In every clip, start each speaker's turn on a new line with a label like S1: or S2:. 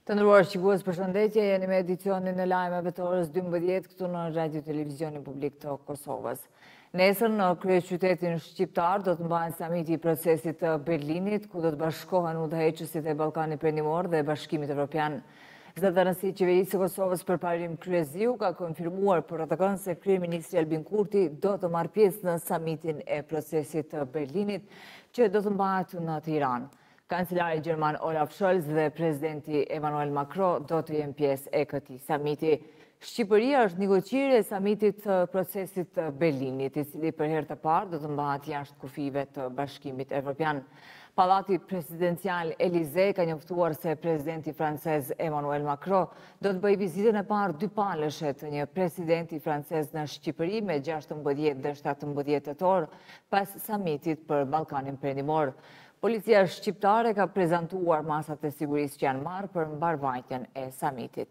S1: Të nderuar shikues, përshëndetje, jeni me edicionin e lajmeve të orës 12 këtu në Radio Televizionin Publik të Kosovës. Nesër në kryeqytetin shqiptar do të mbahen samiti i procesit të Berlinit, ku do të bashkohen udhëheqësit e Ballkanit Perëndimor dhe Bashkimit Evropian. Zëdhënësi i Qeverisë së Kosovës përparim Kryeziu ka konfirmuar për atë se kryeministri Albin Kurti do të marrë pjesë në samitin e procesit të Berlinit, që do të mbahet në Tiranë. Kancelari Gjerman Olaf Scholz dhe presidenti Emmanuel Macron do të jenë pjesë e këtij samiti. Shqipëria është negociere e samitit të procesit të Berlinit, i cili për herë të parë do të mbahet jashtë kufive të Bashkimit Evropian. Pallati presidencial Elysee ka njoftuar se presidenti francez Emmanuel Macron do të bëjë vizitën e parë dypalëshe të një presidenti francez në Shqipëri me 16 dhe 17 tetor pas samitit për Ballkanin Perëndimor. Policia shqiptare ka prezantuar masat e sigurisë që janë marrë për mbarvajtjen e samitit.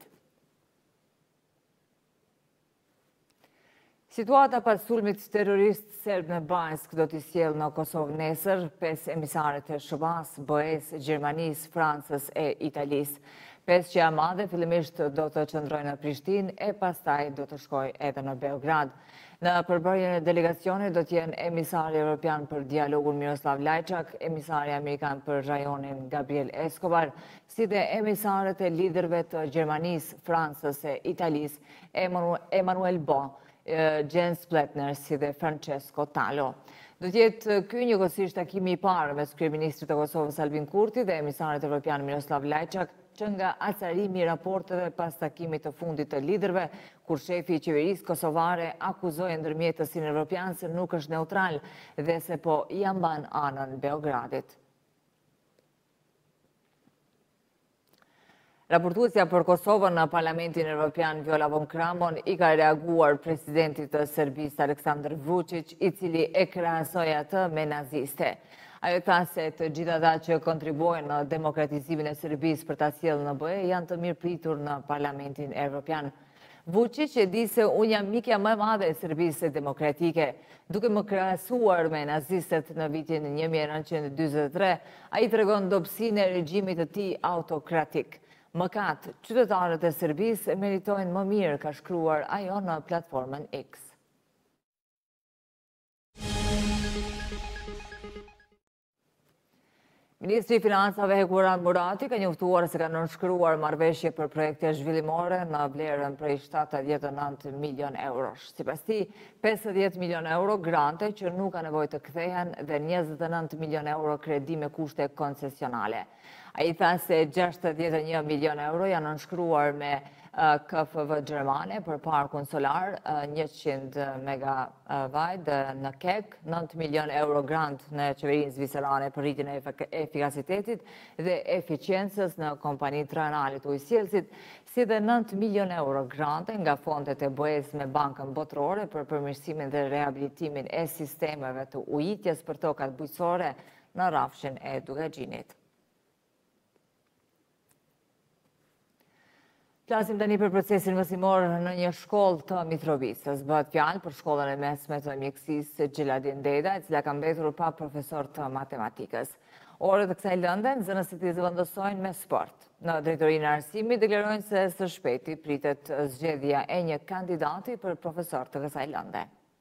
S1: Situata pas sulmit terrorist serb në Banjsk do t'i sjellë në Kosovë nesër 5 emisaret e SHBA-s, BE-s, Gjermanisë, Francës e Italisë. 5 që janë madhe fillimisht do të qëndrojnë në Prishtinë e pastaj do të shkojë edhe në Beograd. Në përbërjen e delegacionit do t'jenë emisari evropian për dialogun Miroslav Lajçak, emisari amerikan për rajonin Gabriel Escobar, si dhe emisarët e liderëve të Gjermanisë, Francës e Italisë, Emmanuel Bo, Jens Pletner si dhe Francesco Talo. Do t'jetë ky njëkohësisht takimi i parë mes kryeministrit të Kosovës Albin Kurti dhe emisarit evropian Miroslav Lajçak, që nga acarimi i raporteve pas takimit të fundit të liderëve, kur shefi i qeverisë kosovare akuzoi ndërmjetësin evropian se nuk është neutral dhe se po i amban anën Beogradit. Raportuesja për Kosovën në Parlamentin Evropian Viola von Kramon i ka reaguar presidentit të Serbisë Aleksandar Vučić, i cili e krahasoi atë me naziste. Ajo tha se të gjithë ata që kontribuojnë në demokratizimin e Serbisë për ta sjellë në BE janë të mirëpritur në Parlamentin Evropian. Vučić e di se unë jam mikja më e madhe e Serbisë demokratike. Duke më krahasuar me nazistët në vitin 1943, ai tregon dobësinë e regjimit të tij autokratik. Mëkat, qytetarët e Serbisë meritojnë më mirë, ka shkruar ajo në platformën X. Ministri i Financave Hekuran Murati ka njoftuar se ka nënshkruar marrëveshje për projekte zhvillimore në vlerën prej 79 milion eurosh. Sipas tij, 50 milion euro grante që nuk ka nevojë të kthehen dhe 29 milion euro kredi me kushte koncesionale. Ai tha se 61 milion euro janë nënshkruar me KFV Gjermane për parkun solar 100 megawajt në KEK, 9 milion euro grant në qeverinë zvicerane për rritjen e efikasitetit dhe eficiencës në kompanitë rajonale të ujësjellësit, si dhe 9 milion euro grante nga fondet e BE-s me Bankën Botërore për përmirësimin dhe rehabilitimin e sistemeve të ujitjes për tokat bujqësore në rrafshin e Dugaxhinit. Flasim tani për procesin mësimor në një shkollë të Mitrovicës. Bëhet fjalë për shkollën e mesme të mjekësisë Gjeladin Deda, e cila ka mbetur pa profesor të matematikës. Orët e kësaj lënde, nxënësit i zëvendësojnë me sport. Në drejtorinë e arsimit deklarojnë se së shpejti pritet zgjedhja e një kandidati për profesor të kësaj lënde.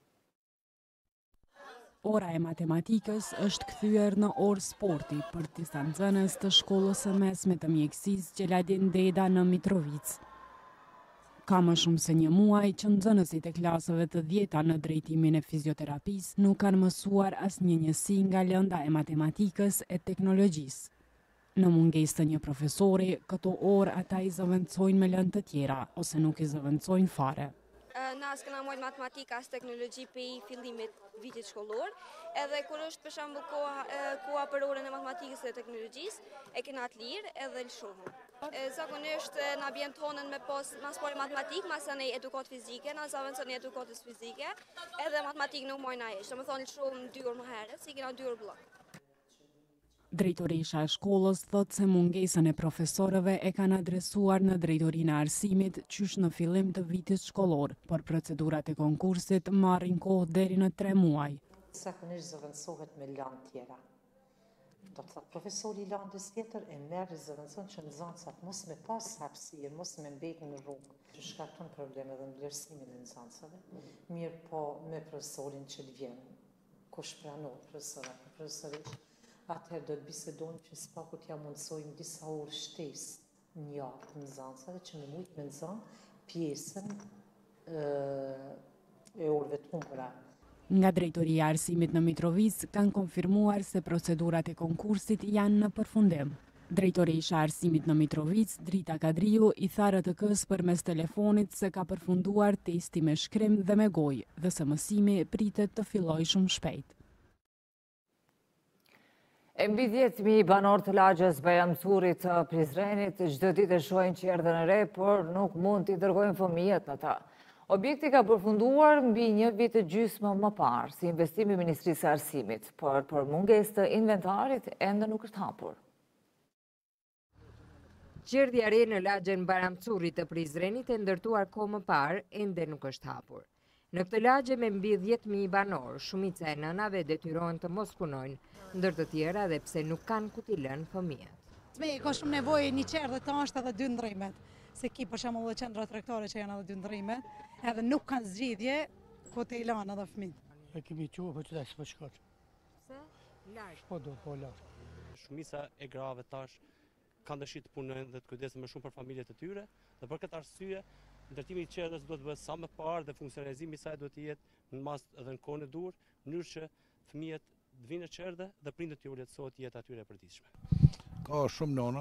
S2: Ora e matematikës është kthyer në orë sporti për disa nxënës të shkollës së mesme të mjekësisë Gjeladin Deda në Mitrovicë. Ka më shumë se një muaj që nxënësit e klasëve të 10-ta në drejtimin e fizioterapisë nuk kanë mësuar asnjë njësi nga lënda e matematikës e teknologjisë. Në mungesë të një profesori, këto orë ata i zëvendësojnë me lëndë të tjera ose nuk i zëvendësojnë fare.
S3: Na s'kena mojt matematika as teknologji për i fillimit vitit shkollor, edhe kur është për shembull koha për orën e matematikës dhe teknologjisë, e kena të lirë edhe lëshohëm. Zakonisht na bjen tonën me mas pari matematik, mas anej edukat fizike, na zavendëson një edukatës fizike, edhe matematikë nuk mojna ish, do më thonë lëshohëm 2 orë më herët, si kena 2 orë blok.
S2: Drejtoresha e shkollës thot se mungesën e profesorëve e kanë adresuar në drejtorinë e arsimit qysh në fillim të vitit shkollor, por procedurat e konkursit marrin kohë deri në 3 muaj.
S4: Zakonisht zëvendësohet me lëndë tjera. Do të thotë profesori i landës tjetër e merr rezervacion që nxënësat mos me pas hapësirë, mos me mbetë në rrugë, që shkakton probleme dhe vlerësimin e nxënësave. Mirë po me profesorin që vjen, kush pranon profesorit, atëherë do të bisedojmë që s'paku t'ja mundsojmë disa orë shtesë një javë të nxënësave që me mujtë me nxënë pjesën e orëve të humbura.
S2: Nga drejtoria e arsimit në Mitrovic kanë konfirmuar se procedurat e konkursit janë në përfundim. Drejtoresha e arsimit në Mitrovic, Drita Kadriu, i tha RTK-s përmes telefonit se ka përfunduar testi me shkrim dhe me gojë dhe se mësimi pritet të fillojë shumë shpejt.
S1: E mbi 10.000 banor të lagjes Bajramcurit të Prizrenit çdo ditë shohin qerdhën e re, por nuk mund t'i dërgojnë fëmijët në ta. Objekti ka përfunduar mbi një vit e gjysmë më parë, si investimi i Ministrisë së Arsimit, por për mungesë të inventarit ende nuk është hapur.
S5: Qerdhja e re në lagjen Bajramcurit të Prizrenit e ndërtuar kohë më parë ende nuk është hapur. Në këtë lagje me mbi 10.000 banor, shumica e nënave detyrohen të mos punojnë, ndër të tjera edhe pse nuk kanë ku t'i lënë fëmijët.
S6: Ka shumë nevojë një qerdhë të ashtë edhe 2 ndrimet, se ki për shembull edhe qendra tregtare që janë edhe 2 ndrimet, edhe nuk kanë zgjidhje ku t'i lanë edhe fëmijët.
S7: E kemi quë për që da s'po shkot.
S5: Se? Larg.
S7: Po do, po larg.
S8: Shumica e grave tash kanë dëshirë të punojnë dhe të kujdesen më shumë për familjet e tyre, dhe për këtë arsye ndërtimi i qerdhës duhet të bëhet sa më parë dhe funksionalizimi i saj duhet të jetë në mas edhe në kohën e dur, në mënyrë që fëmijët të vinë në qerdhë dhe prindërit t'ju lehtësohet jeta atyre e përditshme.
S9: Ka shumë nëna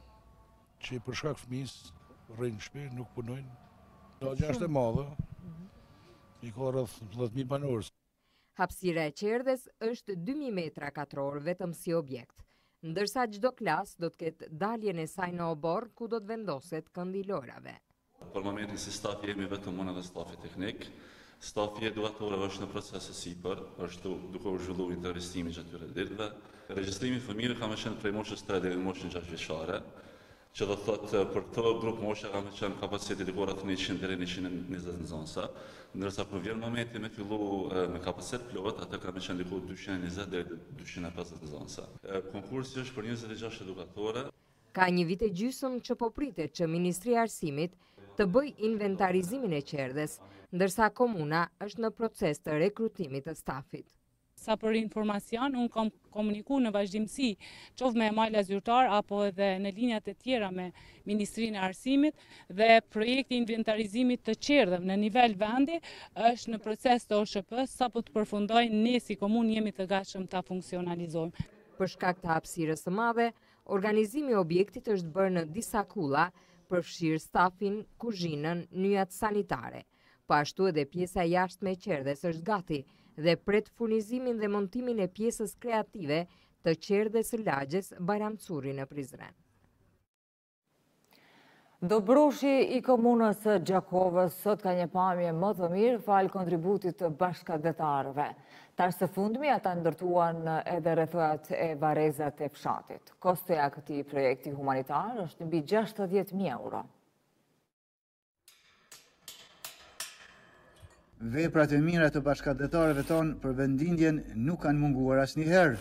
S9: që për shkak fëmijës rrinë në shtëpi, nuk punojnë. Lagja është e madhe. I ka rreth 10.000 banorë.
S5: Hapësira e qerdhës është 2.000 metra katror vetëm si objekt, ndërsa çdo klas do të ketë daljen e saj në obor ku do të vendoset këndi lojrave.
S10: Për momentin si staf jemi vetëm unë dhe stafi teknik. Stafi edukatorëve është në proces e sipër, është duke u zhvilluar intervistimi gjatë këtyre ditëve. Regjistrimi i fëmijëve ka më qenë prej moshës 3 deri në moshën 6 vjeçare, që do thotë për këtë grup moshe ka më qenë kapaciteti diku rreth 100 deri në 120 nxënësa, ndërsa kur vjen momenti me fillu me kapacitet plot, atë ka më qenë diku 220 deri 250 nxënësa. Konkursi është për 26 edukatorë.
S5: Ka një vit e gjysmë që po pritet që Ministria e Arsimit të bëj inventarizimin e qerdhës, ndërsa komuna është në proces të rekrutimit të stafit.
S11: Sa për informacion, unë kam komuniku në vazhdimësi, qoftë me majla zyrtar apo edhe në linjat e tjera me Ministrinë e Arsimit, dhe projekti inventarizimit të qerdhëve në nivel vendi është në proces të OSHP, sa po të përfundojnë ne si komunë jemi të gatshëm ta funksionalizojmë.
S5: Për shkak të hapësirës së madhe, organizimi i objektit është bërë në disa kulla, përfshirë stafin, kuzhinën, nyjat sanitare. Po ashtu edhe pjesa jashtme e qerdhës është gati dhe pret furnizimin dhe montimin e pjesës kreative të qerdhës së lagjes Bajramcuri në Prizren.
S1: Dobroshi i komunës së Gjakovës sot ka një pamje më të mirë falë kontributit të bashkëdetarëve. Tash së fundmi ata ndërtuan edhe rrethojat e varrezat e fshatit. Kostoja këtij projekti humanitar është mbi 60.000 euro.
S12: Veprat e mira të bashkëdetarëve tonë për vendindjen nuk kanë munguar asnjëherë.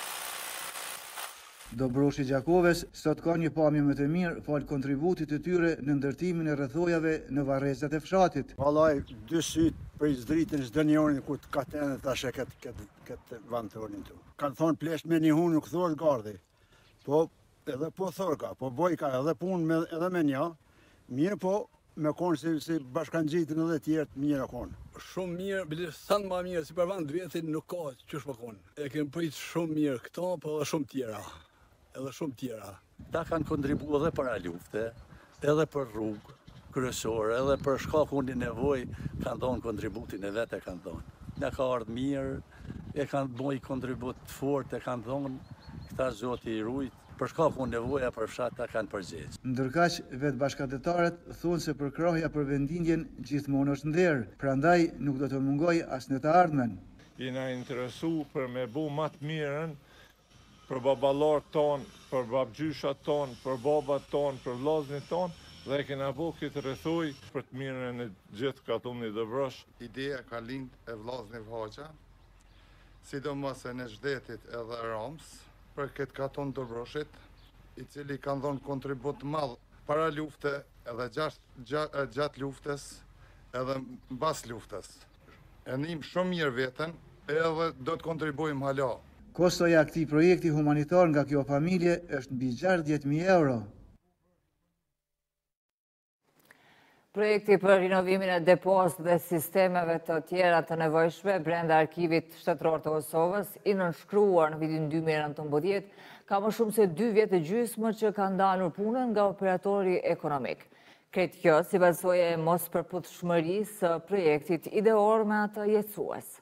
S12: Dobroshi i Gjakovës sot ka një pamje më të mirë falë kontributit të tyre në ndërtimin e rrethojave në varrezat e fshatit.
S13: Vallai, 2 sytë për zdritën çdo njëri ku të katenë tash këtë vend tonin tu. Kan thonë plesh me një hun nuk thor gardhi. Po edhe po thorka, po bojka edhe punë edhe me një. Mirë po me konë si bashkangjitin edhe tjerë mirë konë.
S14: Shumë mirë, sa më mirë si për vend vetin nuk ka çush më konë. E kemi prit shumë mirë këto, po edhe shumë tjera.
S15: Ta kanë kontribuar edhe para lufte, edhe për rrugë kryesore, edhe për shkakun e nevojë kanë dhënë kontributin e vetë kanë dhënë. Ne ka ardhur mirë, e kanë bëj kontribut të fortë, e kanë dhënë këta zoti i rujt, për shkakun nevoja për fshat ta kanë përgjegjë.
S12: Ndërkaq vetë bashkëdetarët thonë se përkrahja për vendindjen gjithmonë është nder, prandaj nuk do të mungojë as në të ardhmen.
S16: Jena interesu për me bu më të mirën për baballarët tonë, për babgjyshat tonë, për babat tonë, për vllaznit tonë, dhe kena bu këtë rrethoj për të mirën e gjithë katunit Dobrosh.
S17: Ideja ka lind e vllazni Vhaqa, sidomos e në zhdetit edhe Roms, për këtë katon Dobroshit, i cili kanë dhënë kontribut madh para lufte edhe gjatë luftës edhe mbas luftës. E njim shumë mirë veten edhe do të kontribuojmë hala.
S12: Kostoja e këtij projekti humanitar nga kjo familje është mbi 60.000 euro.
S1: Projekti për rinovimin e depos dhe sistemeve të tjera të nevojshme brenda Arkivit Shtetëror të Kosovës, i nënshkruar në vitin 2019, ka më shumë se 2 vjet e gjysmë që ka ndalur punën nga operatori ekonomik. Kretë kjo si pasojë e mos përputhshmërisë së projektit ideor me atë jetësues.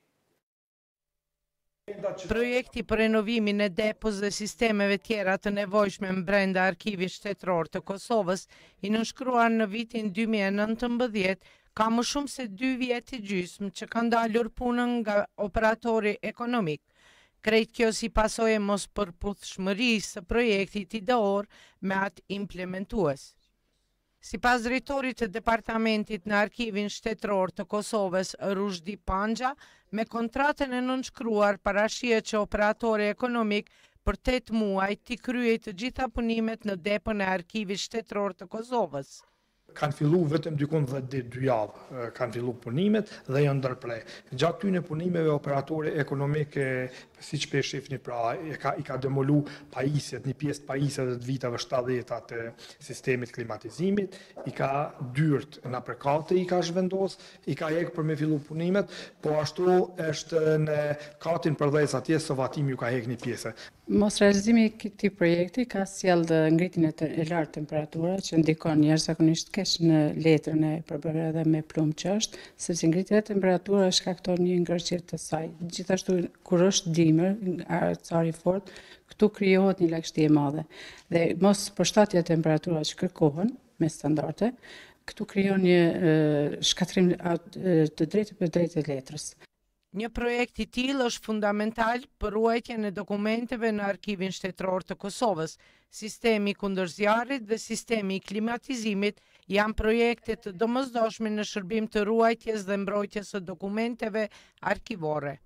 S18: Projekti për renovimin e depos dhe sistemeve tjera të nevojshme brenda Arkivit Shtetëror të Kosovës, i nënshkruar në vitin 2019, ka më shumë se 2 vjet e gjysmë që ka ndalur punën nga operatori ekonomik. Krejt kjo si pasojë e mos përputhshmërisë së projektit ideor me atë implementues. Sipas drejtorit të departamentit në Arkivin Shtetëror të Kosovës, Rushdi Panxha, me kontratën e nënshkruar parashihet që operatori ekonomik për 8 muaj t'i kryej të gjitha punimet në depën e Arkivit Shtetëror të Kosovës.
S19: Kanë fillu vetëm dikun 2 javë, kanë fillu punimet dhe janë ndërprej. Gjatë tyne punimeve operatori ekonomik, si që pe shifni pra, i ka demolu pajisjet, një pjesë pajisjet dhe të vitave 70 të sistemit klimatizimit, i ka dyrt në përkate i ka zhvendos, i ka jekë për me fillu punimet, po ashtu është në katin përdhejës atje, Sovatimi ju ka jekë një pjesë.
S20: Mos realizimi i këtij projekti ka sjellë ngritjen e lartë temperaturës që ndikon jashtëzakonisht keq në letrën e përbërë edhe me plumë që është, sepse ngritja e temperaturës shkakton një ngërqyrje të saj. Gjithashtu kur është dimër, cari fort, këtu krijohet një lagështi e madhe. Dhe mos përshtatja e temperaturës që kërkohen me standarde, këtu krijon një shkatrim të drejtë për drejtë të letrës.
S18: Një projekt i tillë është fundamental për ruajtjen e dokumenteve në Arkivin Shtetëror të Kosovës. Sistemi kundër zjarrit dhe sistemi i klimatizimit janë projekte të domosdoshme në shërbim të ruajtjes dhe mbrojtjes së dokumenteve arkivore.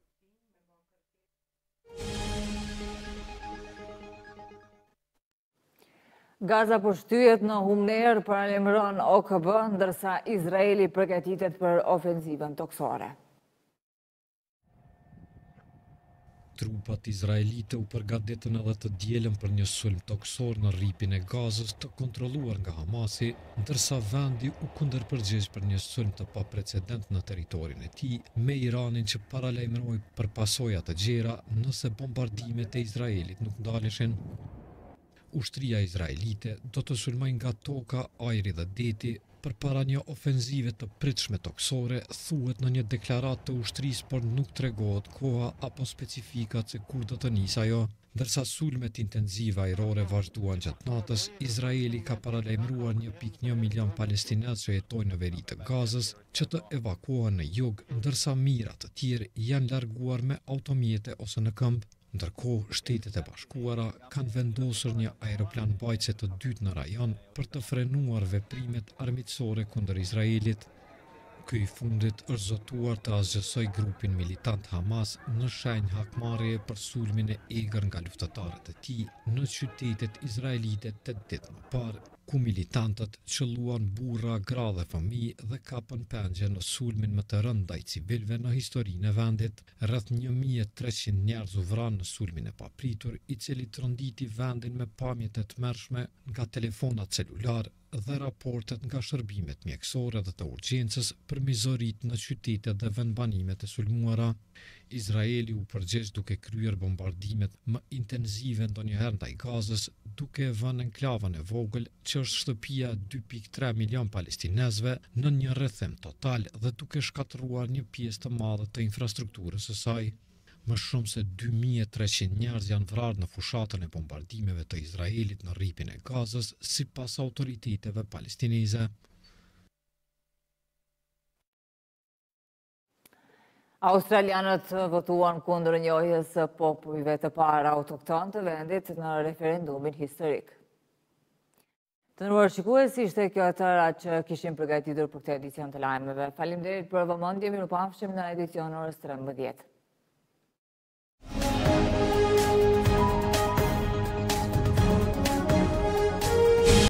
S1: Gaza po shtyhet në Humner, paralajmëron OKB, ndërsa Izraeli përgatitet për ofenzivën toksore.
S21: Trupat izraelite u përgatitën edhe të dielën për një sulm toksor në rripin e Gazës të kontrolluar nga Hamasi, ndërsa vendi u kundërpërgjigj për një sulm të paprecedent në territorin e tij, me Iranin që paralajmëroi për pasoja të gjera nëse bombardimet e Izraelit nuk ndaleshin. Ushtria izraelite do të sulmojë nga toka, ajri dhe deti përpara një ofenzive të pritshme toksore, thuhet në një deklaratë të ushtrisë, por nuk tregohet koha apo specifikat se kur do të nisë ajo. Ndërsa sulmet intenzive ajrore vazhduan gjatë natës, Izraeli ka paralajmëruar 1.1 milion palestinezë që jetojnë në veri të Gazës që të evakuohen në jug, ndërsa mijëra të tjerë janë larguar me automjete ose në këmbë. Ndërkohë, Shtetet e Bashkuara kanë vendosur një aeroplan mbajtëse të dytë në rajon për të frenuar veprimet armiqësore kundër Izraelit. Ky i fundit është zotuar të asgjësoj grupin militant Hamas në shenjë hakmarrjeje për sulmin e egër nga luftëtarët e tij në qytetet izraelite 8 ditë më parë, ku militantët qelluan burra, gra dhe fëmijë dhe kapën pengje në sulmin më të rënd ndaj civilëve në historinë e vendit. Rreth 1300 njerëz u vranë në sulmin e papritur, i cili tronditi vendin me pamjet e tmerrshme nga telefonat celular dhe raportet nga shërbimet mjekësore dhe të urgjencës për mizorit në qytetet dhe vendbanimet e sulmuara. Izraeli u përgjigj duke kryer bombardimet më intenzive ndonjëherë ndaj Gazës, duke vënë enklavën e vogël që është shtëpia 2.3 milion palestinezëve në një rrethim total dhe duke shkatëruar një pjesë të madhe të infrastrukturës së saj. Më shumë se 2300 njerëz janë vrarë në fushatën e bombardimeve të Izraelit në rripin e Gazës, sipas autoriteteve palestineze.
S1: Australianët votuan kundër njohjes së popujve të parë autokton të vendit në referendumin historik. Të nderuar shikues, ishte kjo e tëra që kishim përgatitur për këtë edicion të lajmeve. Faleminderit për vëmendje, mirupafshim në edicion orës 13.